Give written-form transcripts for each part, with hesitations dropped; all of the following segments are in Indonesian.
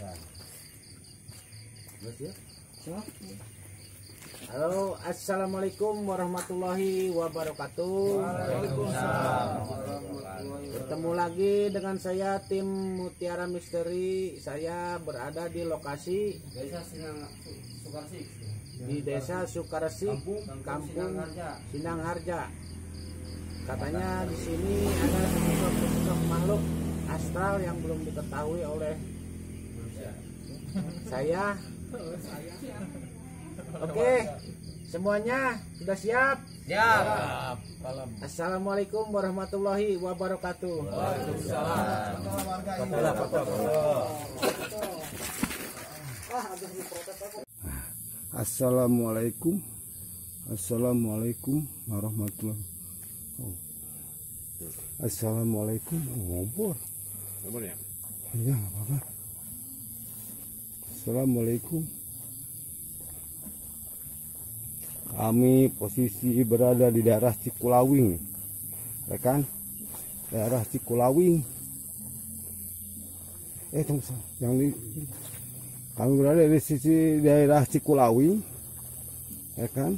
Halo, assalamualaikum warahmatullahi wabarakatuh. Waalaikumsalam. Bertemu lagi dengan saya tim Mutiara Misteri. Saya berada di lokasi di Desa Sukarsik, Kampung Sinangharja. Katanya di sini ada sosok makhluk astral yang belum diketahui oleh saya. Oke, semuanya sudah siap? Siap. Assalamualaikum warahmatullahi wabarakatuh. Waalaikumsalam. Assalamualaikum. Assalamualaikum warahmatullahi. Assalamualaikum. Ngobrol. Ya. Iya, nggak apa-apa. Assalamualaikum. Kami posisi berada di daerah Cikulawing, ya kan? Daerah Cikulawing. Kami berada di sisi daerah Cikulawing, ya kan?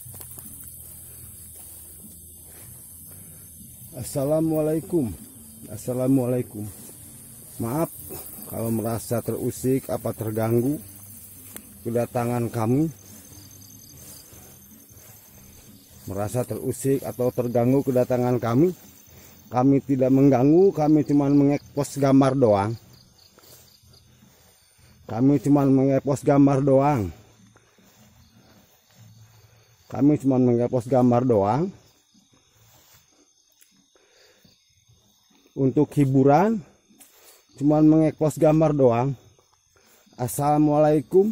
Assalamualaikum. Assalamualaikum. Maaf kalau merasa terusik apa terganggu kedatangan kami. Merasa terusik atau terganggu kedatangan kami. Kami tidak mengganggu, kami cuma mengekspos gambar doang. Kami cuma mengekspos gambar doang. Kami cuma mengekspos gambar doang. Untuk hiburan, cuma mengekspos gambar doang. Assalamualaikum.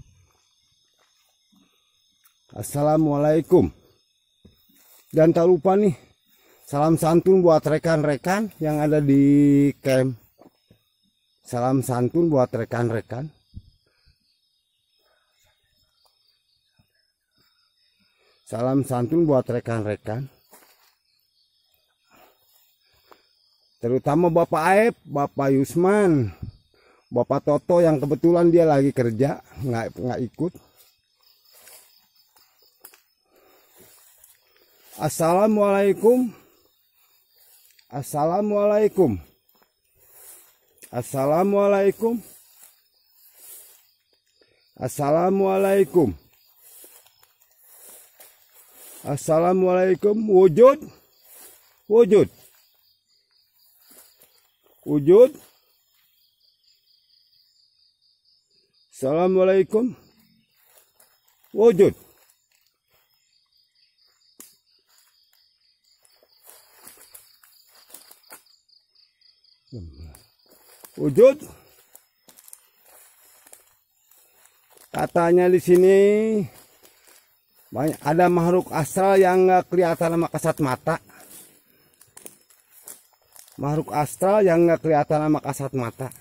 Assalamualaikum. Dan tak lupa nih, salam santun buat rekan-rekan yang ada di camp. Salam santun buat rekan-rekan. Salam santun buat rekan-rekan. Terutama Bapak Aep, Bapak Yusman, Bapak Toto yang kebetulan dia lagi kerja, nggak ikut. Assalamualaikum. Assalamualaikum. Assalamualaikum. Assalamualaikum. Assalamualaikum. Wujud. Wujud. Wujud. Assalamualaikum. Wujud. Wujud. Katanya di sini banyak ada makhluk astral yang nggak kelihatan sama kasat mata. Makhluk astral yang nggak kelihatan sama kasat mata.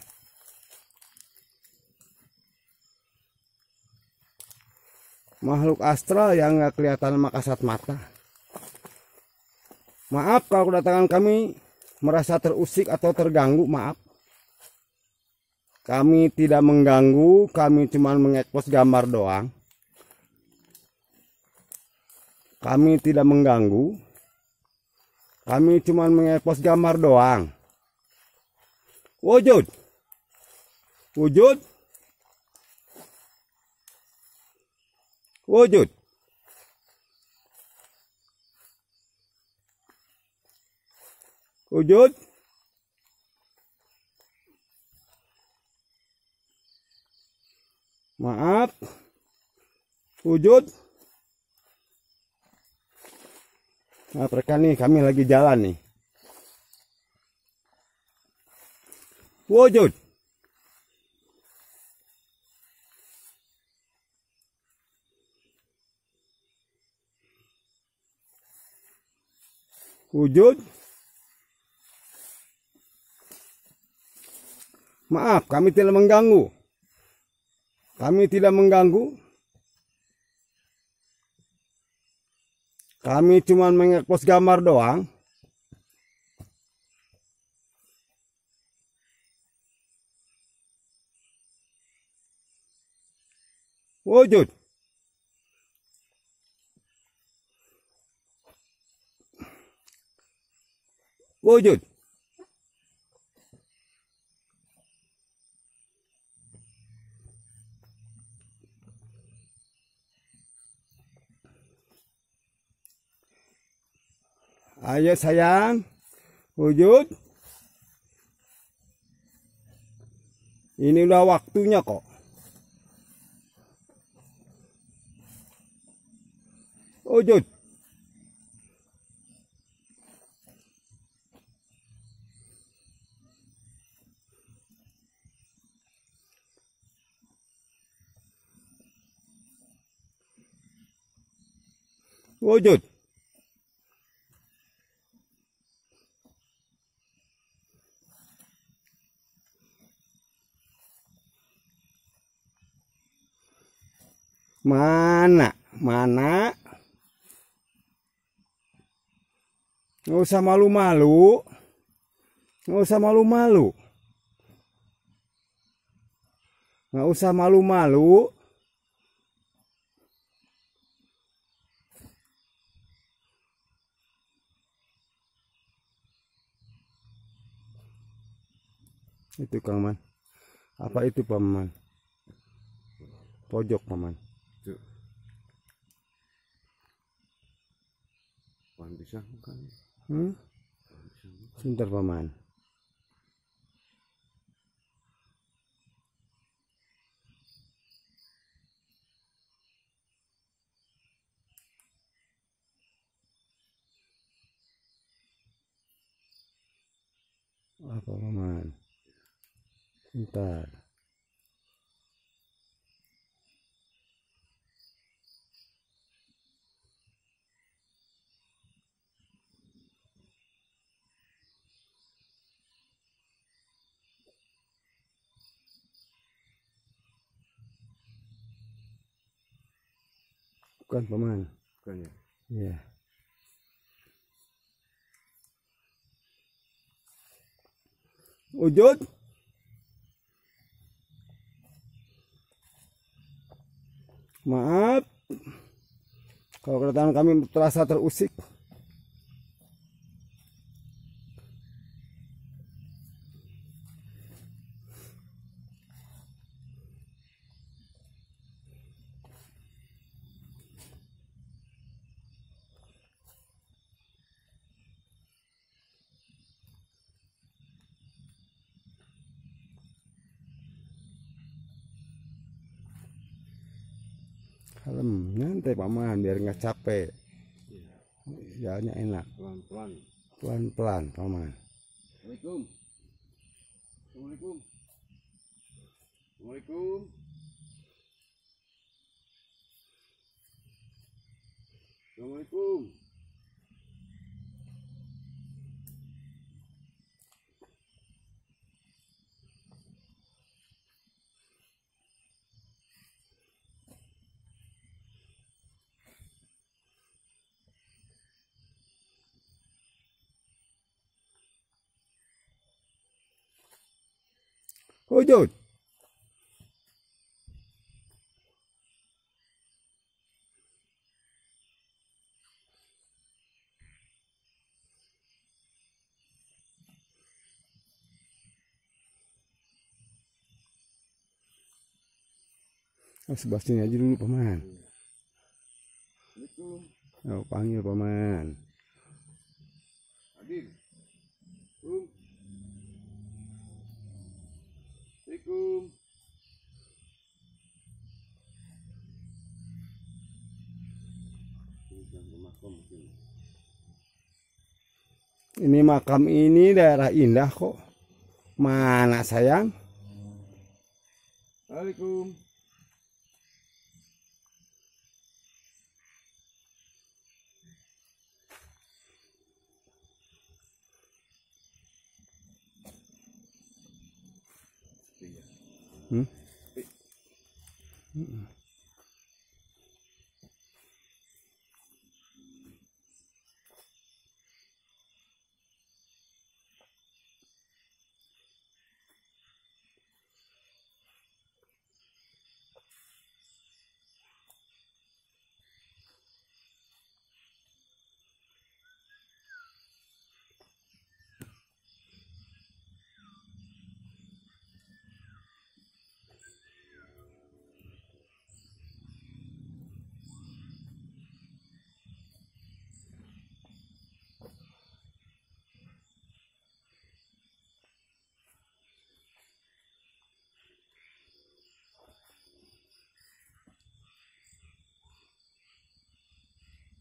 Makhluk astral yang nggak kelihatan sama kasat mata. Maaf kalau kedatangan kami merasa terusik atau terganggu, maaf. Kami tidak mengganggu, kami cuma mengekspos gambar doang. Kami tidak mengganggu, kami cuma mengekspos gambar doang. Wujud. Wujud. Wujud. Wujud. Maaf. Wujud. Nah, rekan nih, kami lagi jalan nih. Wujud. Wujud. Maaf, kami tidak mengganggu. Kami tidak mengganggu. Kami cuma mengekspos gambar doang. Wujud. Wujud. Ayo sayang. Wujud. Ini udah waktunya kok. Wujud. Wujud. Mana? Mana? Nggak usah malu-malu. Nggak usah malu-malu. Nggak usah malu-malu. Itu Kang Man. Apa itu Paman? Pojok Paman. Itu. Pohon pisang bukan? Sebentar Paman. Apa Paman? Sebentar. Bukan Paman. Bukan ya? Iya. Wujud. Maaf kalau kedatangan kami terasa terusik. Kalem, nyantai Paman biar nggak capek. Jalannya enak. Pelan-pelan. Pelan-pelan Paman. Assalamualaikum. Assalamualaikum. Assalamualaikum. Assalamualaikum. Wujud. Sebelah sini aja dulu Paman. Oh, panggil Paman. Hadir. Assalamualaikum. Ini makam ini daerah indah kok. Mana sayang? Assalamualaikum.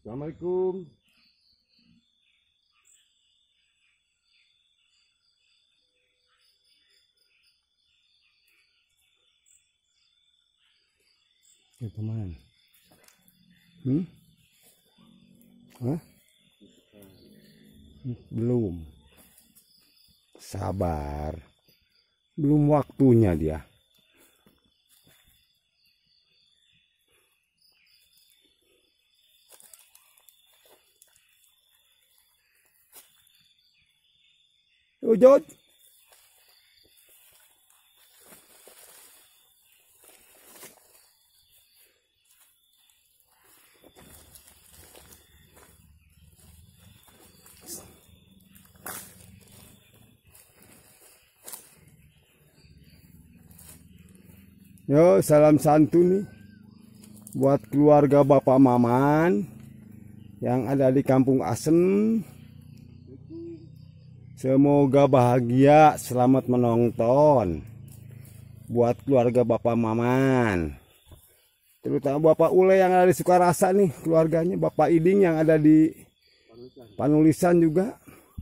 Assalamualaikum. Ya teman. Hah? Belum. Sabar. Belum waktunya dia. Ujot. Yo, salam santun nih buat keluarga Bapak Maman yang ada di Kampung Asem. Semoga bahagia, selamat menonton. Buat keluarga Bapak Maman, terutama Bapak Ule yang ada di Sukarasa nih, keluarganya Bapak Iding yang ada di Panulisan juga.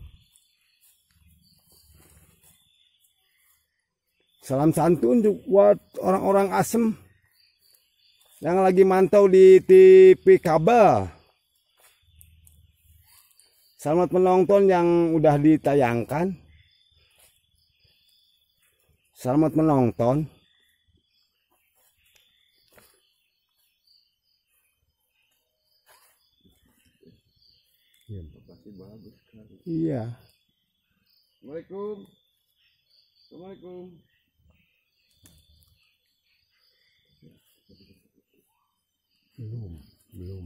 Salam santun juga buat orang-orang Asem yang lagi mantau di TV kabel. Selamat menonton yang udah ditayangkan. Selamat menonton. Iya. Assalamualaikum. Assalamualaikum. Belum.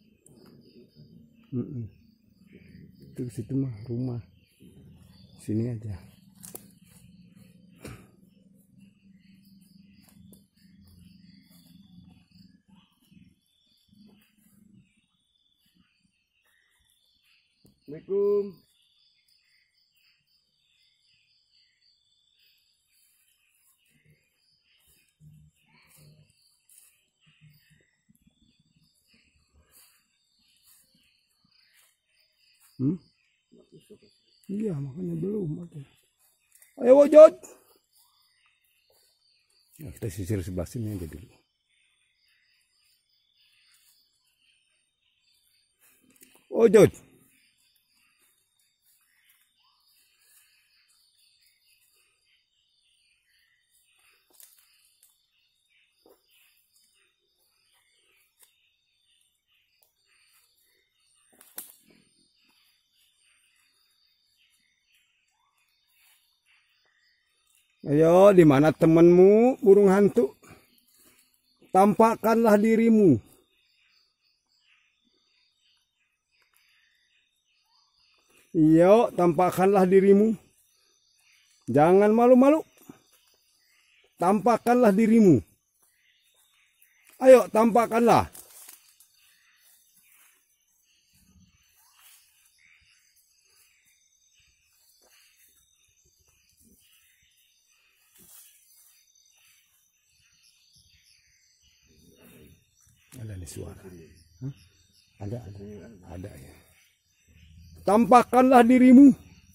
Itu situ mah rumah. Sini aja. Assalamualaikum. Iya, makanya belum ada. Ayo wujud. Nah, kita sisir sebelah sini aja dulu. Wujud. Ayo, di mana temanmu, burung hantu? Tampakkanlah dirimu. Iyo, tampakkanlah dirimu. Jangan malu-malu. Tampakkanlah dirimu. Ayo, tampakkanlah. Ada nih suara. Hah? Ada ya. Tampakkanlah dirimu.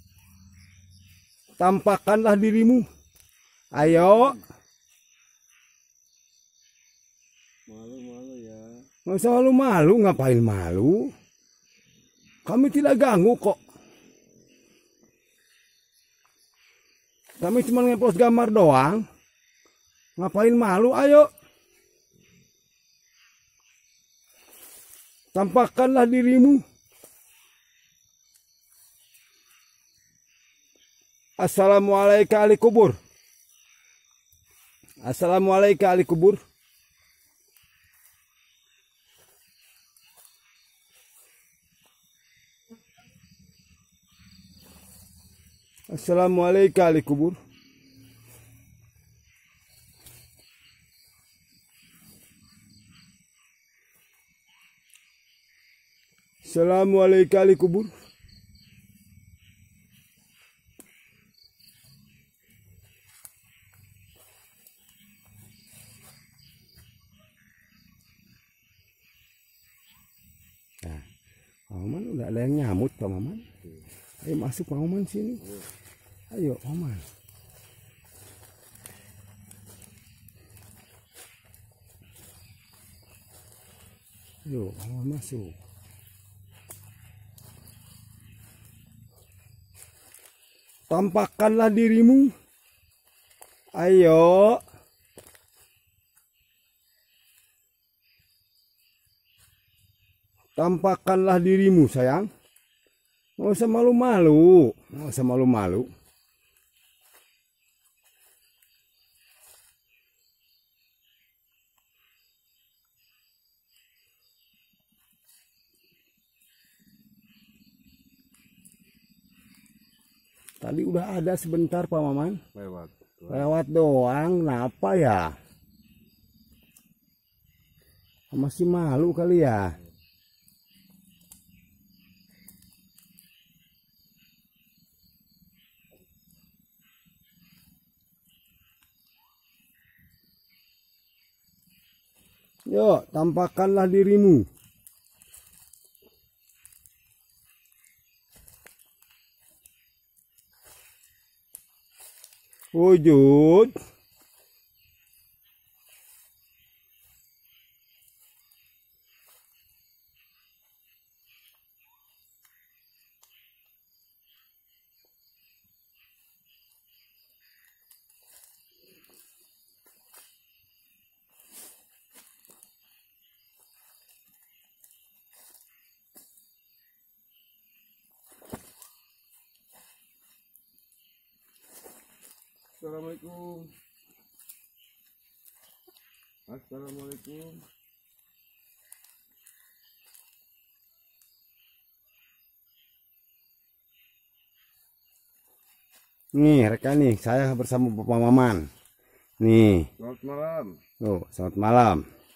Tampakkanlah dirimu. Ayo. Malu-malu ya. Nggak usah malu-malu, ngapain malu? Kami tidak ganggu kok. Kami cuma ngepost gambar doang. Ngapain malu? Ayo. Tampakkanlah dirimu. Assalamualaikum ahli kubur. Assalamualaikum ahli kubur. Assalamualaikum ahli kubur. Assalamualaikum ahli kubur. Nah, ada yang nyamut Pak Maman. Ayo masuk Pak Maman sini. Ayo Maman. Ayo Maman masuk. Tampakkanlah dirimu. Ayo. Tampakkanlah dirimu sayang. Nggak usah malu-malu. Nggak usah malu-malu. Tadi udah ada sebentar Pak Maman. Lewat doang. Kenapa ya? Masih malu kali ya. Yuk, tampakkanlah dirimu. Wujud. Assalamualaikum. Assalamualaikum. Nih rekan nih, saya bersama Bapak Maman. Nih. Selamat malam. Tuh, selamat malam.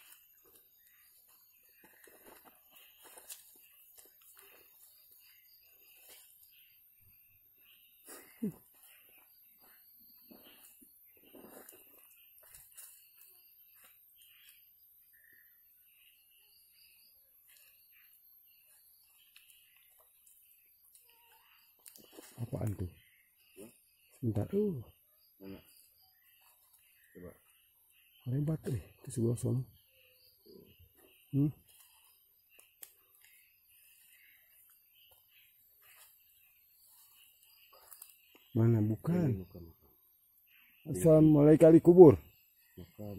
Apaan tuh? Bentar. Mana? Coba. Lebat itu sebelah sana. Mana bukan? Assalamualaikum kali kubur. Bukan.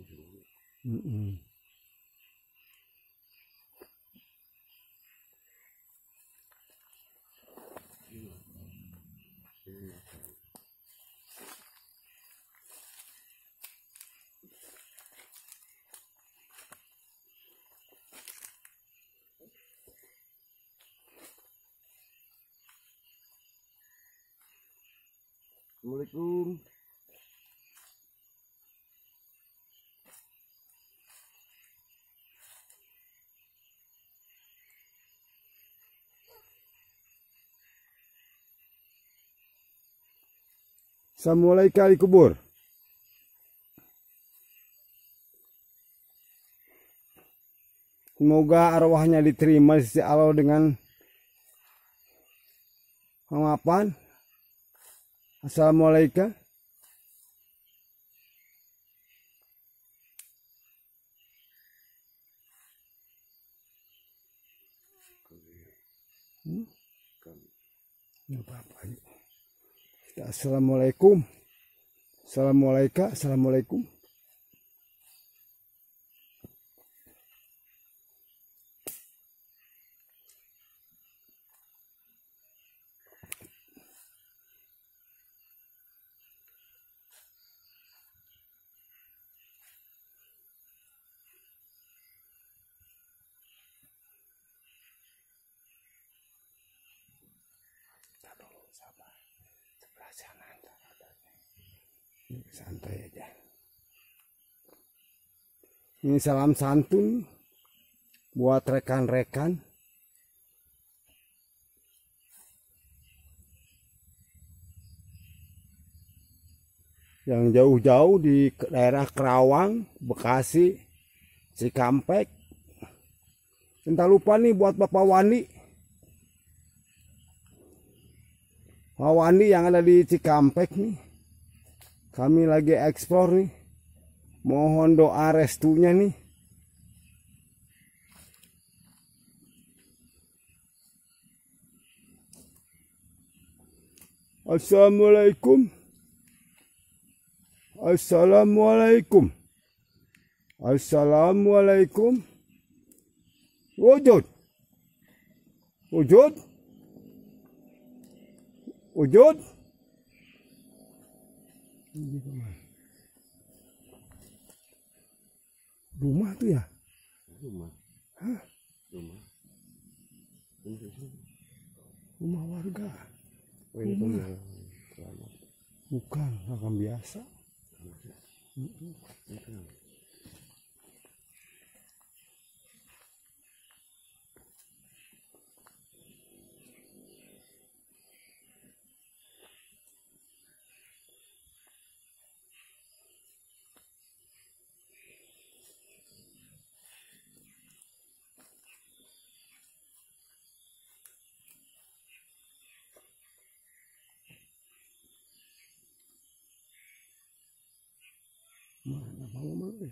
Assalamualaikum. Assalamualaikum kali kubur. Semoga arwahnya diterima di sisi Allah dengan harapan. Assalamualaikum. Assalamualaikum. Assalamualaikum. Assalamualaikum. Santai aja. Ini salam santun buat rekan-rekan yang jauh-jauh di daerah Kerawang, Bekasi, Cikampek. Entah lupa nih buat Bapak Wandi Pak Wandi yang ada di Cikampek nih. Kami lagi eksplor nih. Mohon doa restunya nih. Assalamualaikum. Assalamualaikum. Assalamualaikum. Wujud. Wujud. Wujud. Rumah tuh ya? Rumah. Hah? Rumah. Rumah warga. Oh, ini Rumah. selamat. Bukan, makam biasa. Mana mau deh?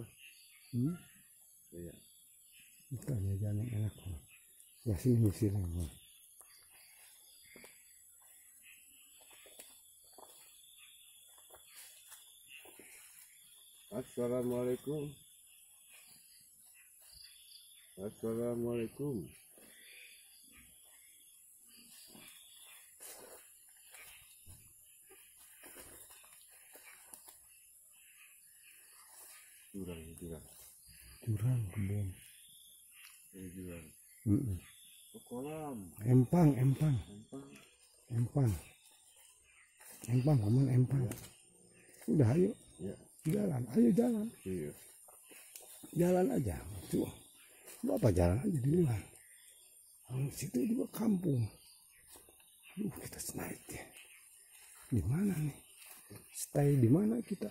Iya. Bukan ya, jangan enak. Ya sini sini. Assalamualaikum. Assalamualaikum. Jurang. Jurang kebun. Ini jurang. Oh, kolam. Empang. Empang. Paman empang. Udah ayo. Ya. Jalan, ayo jalan. Iya. Jalan aja. Tuh. Bapak jalan aja di luar. Situ juga kampung. Kita naik ya. Di mana nih? Stay di mana kita?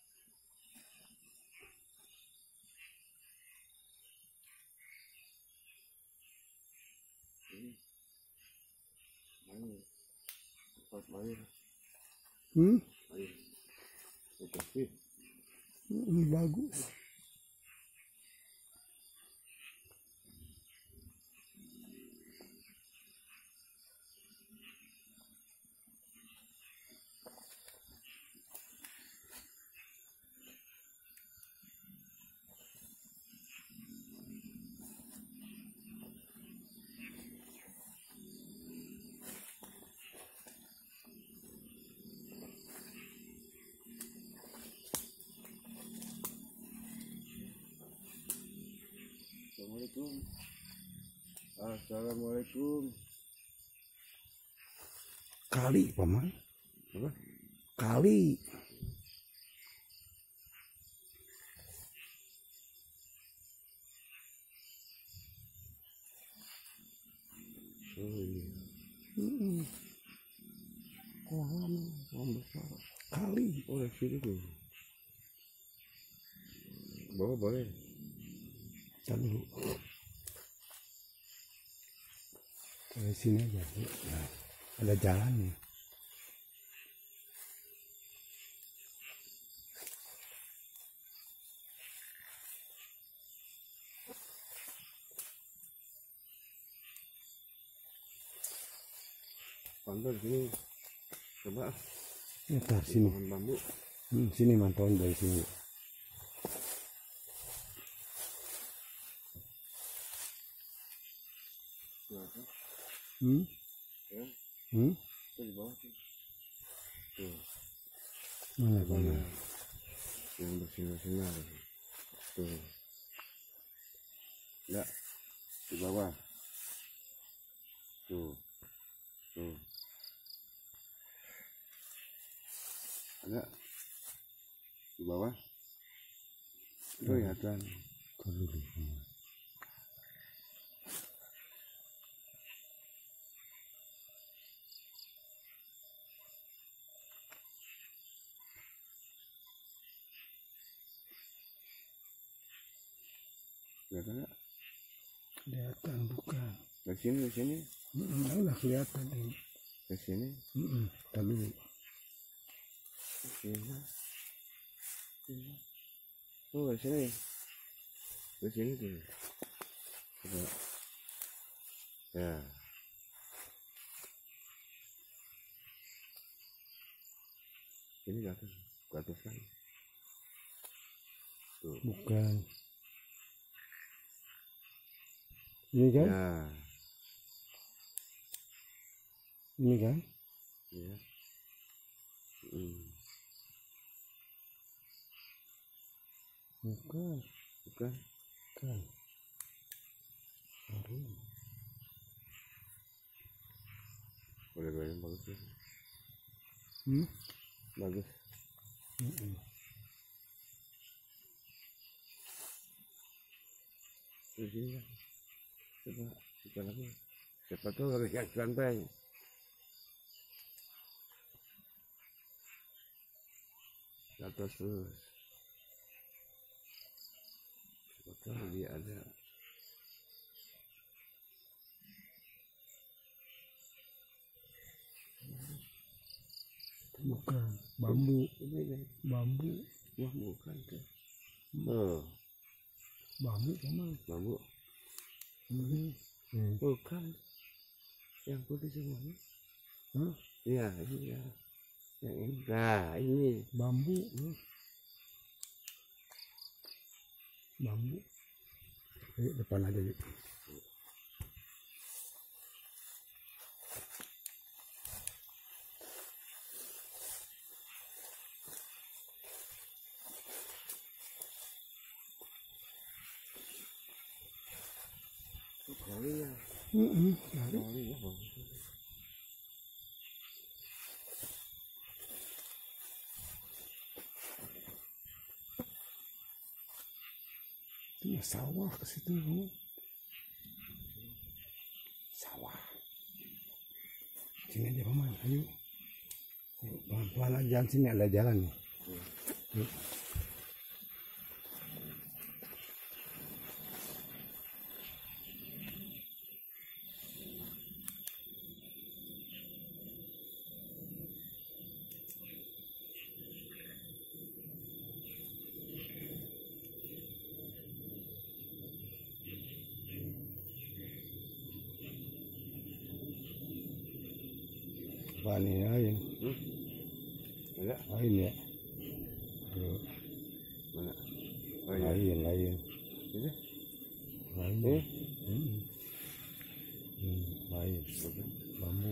Tempat air. Air. Itu Ini bagus. Assalamualaikum. Kali, Paman. Apa? Kali. Oh iya. Kolam besar. Kali. Oh, di sini tuh. Bawa boleh. Cari dulu. Dari sini aja. Nah, ada jalan nih. Pantai sini. Coba. Ya, tar, sini. Pohon bambu. Sini mantauin dari sini. Ya. Itu di bawah tuh. Tuh. Mana? Yang bersinar-sinar. Tuh. Ya. Di bawah. Tuh. Ada di bawah. Kelihatan. Kelihatan nggak? Kelihatan bukan? Dari sini. Udah kelihatan ini. Ke sini. Tadi dulu. Ke sini. Oh, ke sini. Ke sini tuh. Coba. Ya. Ini ke atas kan? Tuh. Bukan. Ini kan? Ya. Ini kan? Ya. Bukan. Bukan. Bukan. Aduh. Boleh bagus ya. Bagus. Di sini kan. Coba lagi. Siapa tahu lagi yang santai. Atas terus. Siapa tahu dia ada. Bukan. Bambu. Ini Bambu. wah bukan tuh. Oh, Bambu memang. bambu. Bukan. Yang putih semuanya. Hah? Iya, ini ya. Yang ini. Nah, ini Bambu. Bambu. Ayo depan aja yuk. kali ya. Kali ya bagus. Itu sawah ke situ. Sawah. Sini aja paman, ayo. Pelan-pelan aja, sini ada jalan nih. Yuk. Apaan ini lain? Ada? Lain ya? Aduh. Mana? Oh, iya. Lain. Ini? Lain. Ini? Lain. Bambu.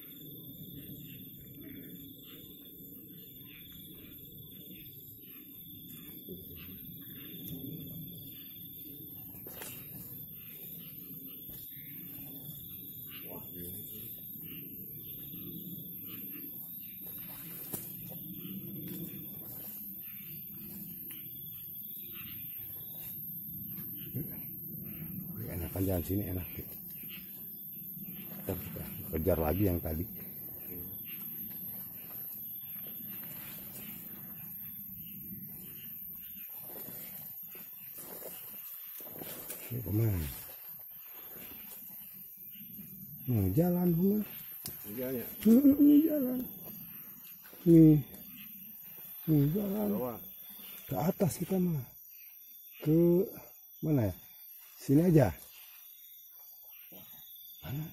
Enakan jalan sini enak. Kita kejar lagi yang tadi. Ini kemana? Jalan kemana? Jalan ya? Ini jalan. Nih jalan. Bawah. Ke atas kita mah. Ke mana ya? Sini aja. Mana?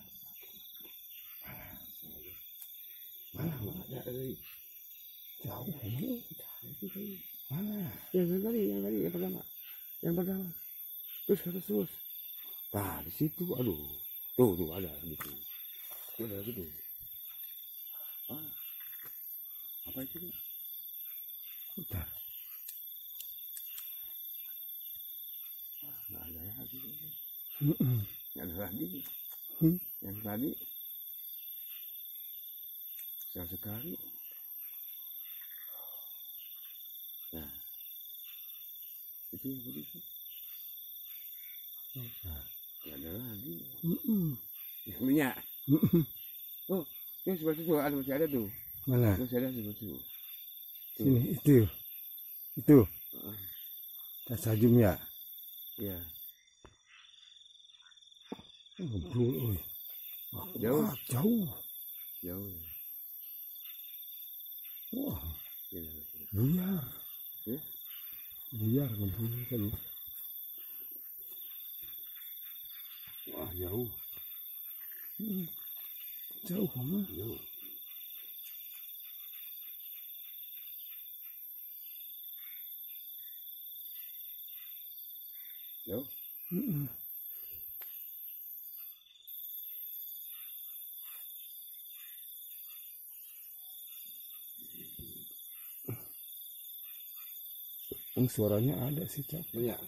Mana? Ada lagi. Jauh ini. Mana? Yang pertama. Terus ke atas terus. Nah, di situ, aduh. Tuh ada gitu. Tuh ada gitu. Ah. Apa itu? Udah. Nggak ada lagi. Heeh. Nggak ada lagi. Yang tadi. Sekali. Nah. Itu yang begitu. Nggak ada lagi. Yang minyak. Oh, yang sebelah situ ada, masih ada tuh. Mana? Masih ada sebelah situ. Sini itu. Tas sajum ya. Iya. Ngobrol, Jauh. jauh. Jauh. Wah, Iya. buyar. Eh? Buyar kan. Wah, jauh. Jauh mah. Jauh. Jauh. Suaranya ada sih, Cak. Iya.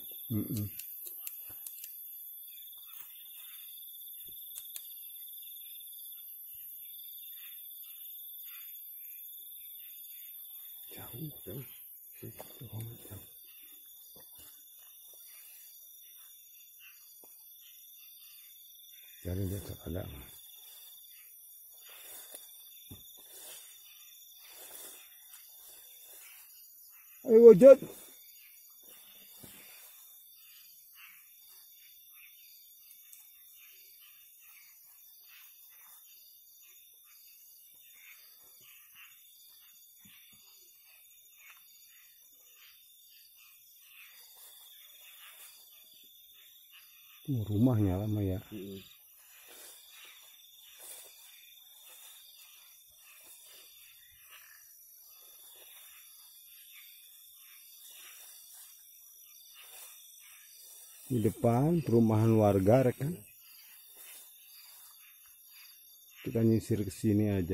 Jauh. Jauh. Jauh. Jadi dia ada. Ayo wujud. Rumahnya lama ya. Di depan perumahan warga rekan. Kita nyisir ke sini aja.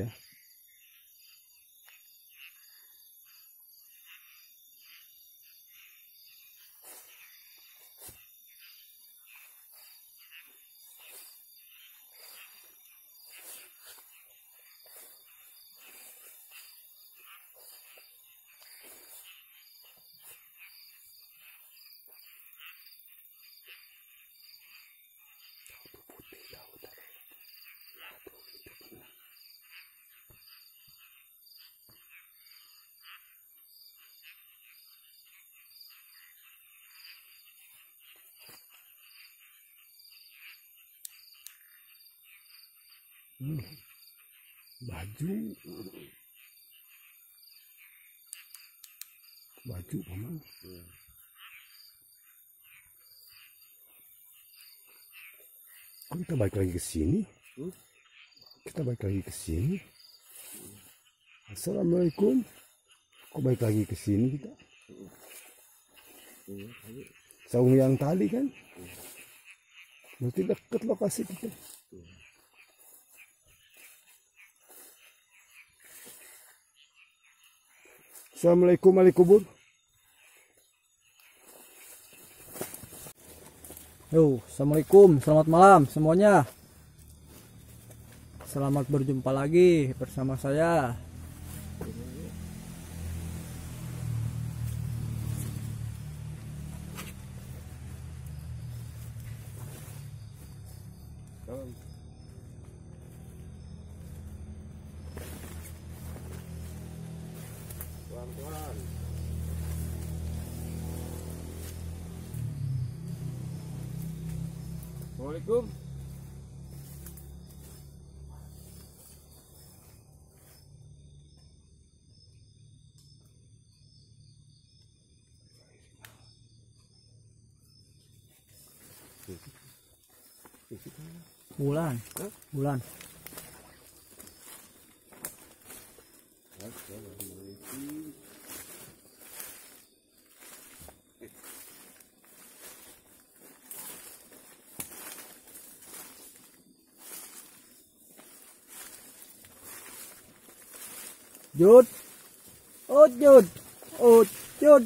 Baju memang. Kok kita balik lagi ke sini? Kita balik lagi ke sini. Assalamualaikum. Kok balik lagi ke sini kita? Saung yang tadi kan? Berarti dekat lokasi kita. Assalamualaikum Alikubur. Yo, assalamualaikum, selamat malam semuanya. Selamat berjumpa lagi bersama saya. Pelan-pelan. Assalamualaikum. Bulan. Jud. Jud.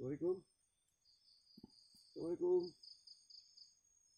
Assalamualaikum. Assalamualaikum.